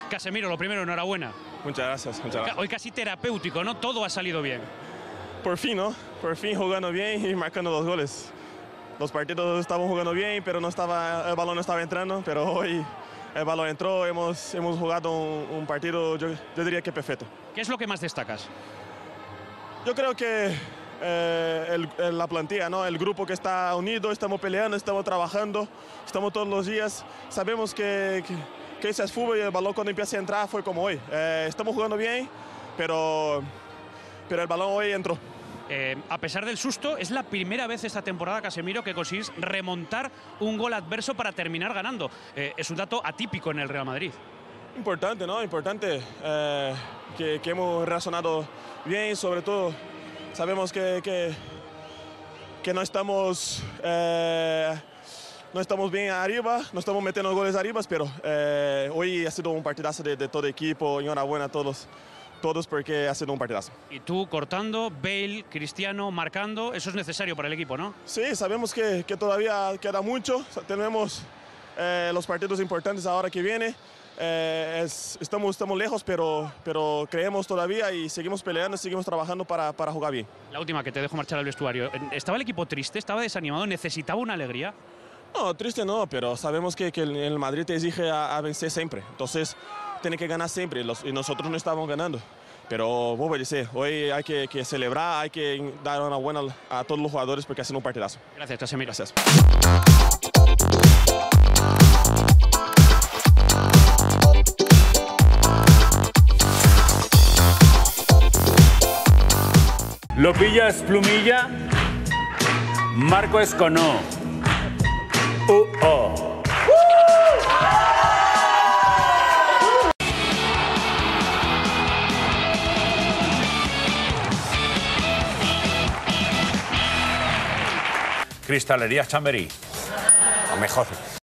Casemiro, lo primero, enhorabuena. Muchas gracias, muchas gracias. Hoy casi terapéutico, ¿no? Todo ha salido bien. Por fin, ¿no? Por fin jugando bien y marcando 2 goles. Los partidos estaban jugando bien, pero el balón no estaba entrando, pero hoy el balón entró, hemos jugado un partido, yo diría que perfecto. ¿Qué es lo que más destacas? Yo creo que la plantilla, ¿no? El grupo que está unido, estamos peleando, estamos trabajando, estamos todos los días. Sabemos que ese es fútbol y el balón cuando empieza a entrar fue como hoy. Estamos jugando bien, pero el balón hoy entró. A pesar del susto, es la primera vez esta temporada, Casemiro, que conseguís remontar un gol adverso para terminar ganando. Es un dato atípico en el Real Madrid. Importante, ¿no? Importante que hemos reaccionado bien, sobre todo sabemos que no estamos bien arriba, no estamos metiendo goles arriba, pero hoy ha sido un partidazo de todo equipo. Enhorabuena a todos porque ha sido un partidazo. Y tú cortando, Bale, Cristiano, marcando, eso es necesario para el equipo, ¿no? Sí, sabemos que todavía queda mucho, tenemos los partidos importantes ahora que viene. Estamos lejos, pero creemos todavía y seguimos peleando, seguimos trabajando para jugar bien. La última, que te dejo marchar al vestuario. ¿Estaba el equipo triste? ¿Estaba desanimado? ¿Necesitaba una alegría? No, triste no, pero sabemos que el Madrid te exige a vencer siempre. Entonces, tiene que ganar siempre y nosotros no estamos ganando. Pero, vuelvo a decir, hoy hay que celebrar, hay que dar una buena a todos los jugadores porque hacen un partidazo. Gracias, Casemiro. Gracias. Lo pillas Plumilla, Marco Esconó. Cristalería Chamberí. Lo mejor.